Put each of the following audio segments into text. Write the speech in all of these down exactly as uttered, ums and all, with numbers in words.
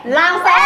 ล้างแสง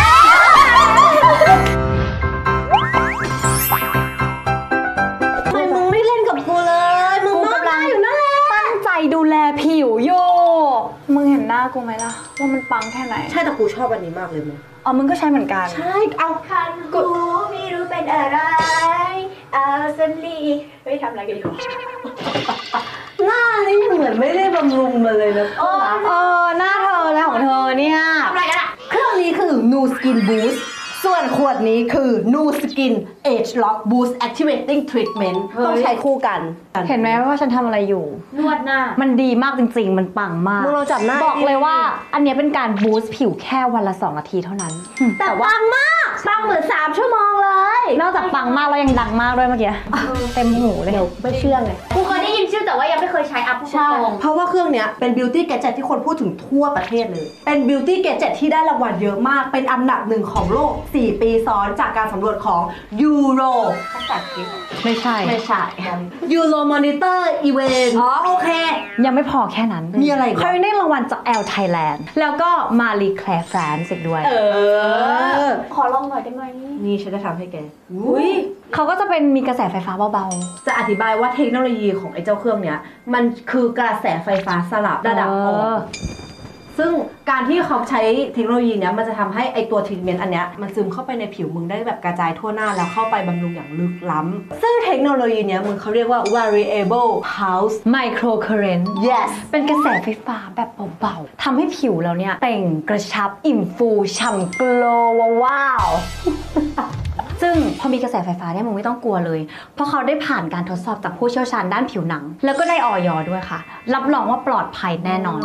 ทำไมมึงไม่เล่นกับกูเลยมึงกำลังอยู่นั่นแหละตั้งใจดูแลผิวโยมึงเห็นหน้ากูไหมล่ะว่ามันปังแค่ไหนใช่แต่กูชอบอันนี้มากเลยมึงอ๋อมึงก็ใช้เหมือนกันใช่เอาคันกูไม่รู้เป็นอะไรเอาสันลีไม่ทำอะไรกันอยู่หน้านี่เหมือนไม่ได้บำรุงมาเลยนะพ่อเออหน้าเธอแล้วของเธอเนี่ยทำอะไรกันอะเครื่องนี้คือ Nu Skin Boost ส่วนขวดนี้คือ Nu Skin Age Lock Boost Activating Treatment ต้องใช้คู่กันเห็นไหมว่าฉันทำอะไรอยู่นวดหน้ามันดีมากจริงๆมันปังมากมึงลองจับหน้าบอกเลยว่าอันนี้เป็นการบูสต์ผิวแค่วันละสองนาทีเท่านั้นแต่ปังมากปังเหมือนสามชั่วโมงเลยนอกจากปังมากแล้วยังดังมากด้วยเมื่อกี้เต็มหูเลยเดี๋ยวไม่เชื่อไงกูเคยได้ยินชื่อแต่ว่ายังไม่เคยใช้อัพพูดตรงเพราะว่าเครื่องนี้เป็น Beauty Gadget ที่คนพูดถึงทั่วประเทศเลยเป็น Beauty Gadget ที่ได้รางวัลเยอะมากเป็นอันดับหนึ่งของโลกสี่ปีซ้อนจากการสำรวจของ Euro ภาษาอังกฤษไม่ใช่ไม่ใช่ Euro Monitor Event อ๋อโอเคยังไม่พอแค่นั้นมีอะไรอีกเขาได้รางวัลจาก Elle Thailand แล้วก็ Marie Claire France อีกด้วยเออขอลองหน่อยได้ไหมนี่ฉันจะทำให้แกอุ้ยเขาก็จะเป็นมีกระแสไฟฟ้าเบาๆจะอธิบายว่าเทคโนโลยีของไอ้เจ้าเครื่องเนี้ยมันคือกระแสไฟฟ้าสลับระดับอ่อนซึ่งการที่เขาใช้เทคโนโลยีเนี้ยมันจะทำให้ไอตัวทรีทเมนต์อันเนี้ยมันซึมเข้าไปในผิวมึงได้แบบกระจายทั่วหน้าแล้วเข้าไปบำรุงอย่างลึกล้ำซึ่งเทคโนโลยีเนี้ยมึงเขาเรียกว่า variable pulse microcurrent yes เป็นกระแสไฟฟ้าแบบเบาๆทำให้ผิวเราเนี่ยเต่งกระชับอิ่มฟูฉ่ำโกลว์ว้าวซึ่งพอมีกระแสไฟฟ้าเนี่ยมึงไม่ต้องกลัวเลยเพราะเขาได้ผ่านการทดสอบจากผู้เชี่ยวชาญด้านผิวหนังแล้วก็ได้อย.ด้วยค่ะรับรองว่าปลอดภัยแน่นอน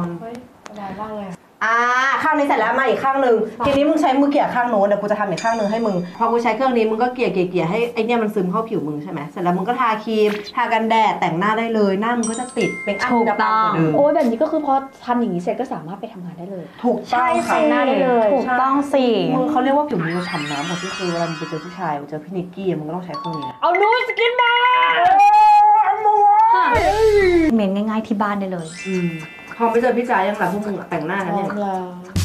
อ่าข้างนี้เสร็จแล้วมาอีกข้างหนึ่งทีนี้มึงใช้มือเกี่ยข้างโน้นเดี๋ยวกูจะทำอีกข้างหนึ่งให้มึงพอกูใช้เครื่องนี้มึงก็เกี่ยเกี่ยเกี่ยให้ไอเนี้ยมันซึมเข้าผิวมึงใช่ไหมเสร็จแล้วมึงก็ทาครีมทากันแดดแต่งหน้าได้เลยหน้ามึงก็จะติดเป็นอัพจะปังกว่าเดิมโอ้ยแบบนี้ก็คือพอทำอย่างนี้เสร็จก็สามารถไปทำงานได้เลยถูกต้องแต่งหน้าได้เลยถูกต้องสิมึงเขาเรียกว่าผิวมึงฉ่ำน้ำหมดที่คือเวลามึงไปเจอผู้ชายเจอพี่นิกกี้มึงก็ต้องใช้เครื่องนี้เอานูสกินมาเมนง่ายๆที่บ้านได้เลยพอไม่เจอพี่จ๋ายังหลับพวกมึงแต่งหน้ากันเนี่ย